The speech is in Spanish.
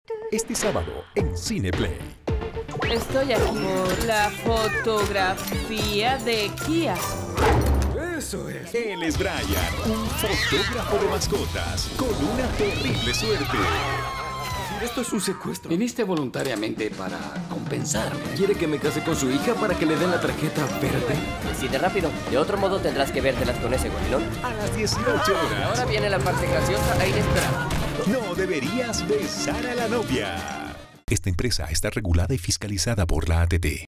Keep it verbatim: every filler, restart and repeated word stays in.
Este sábado en Cineplay. Estoy aquí por la fotografía de Kia. Eso es. Él es Brian, un fotógrafo de mascotas con una terrible suerte. Esto es un secuestro. Viniste voluntariamente para compensarme. ¿Quiere que me case con su hija para que le den la tarjeta verde? Decide rápido. De otro modo tendrás que vértelas con ese gorilón. A las dieciocho horas. Ahora viene la parte graciosa e inesperada. No deberías besar a la novia. Esta empresa está regulada y fiscalizada por la A T T.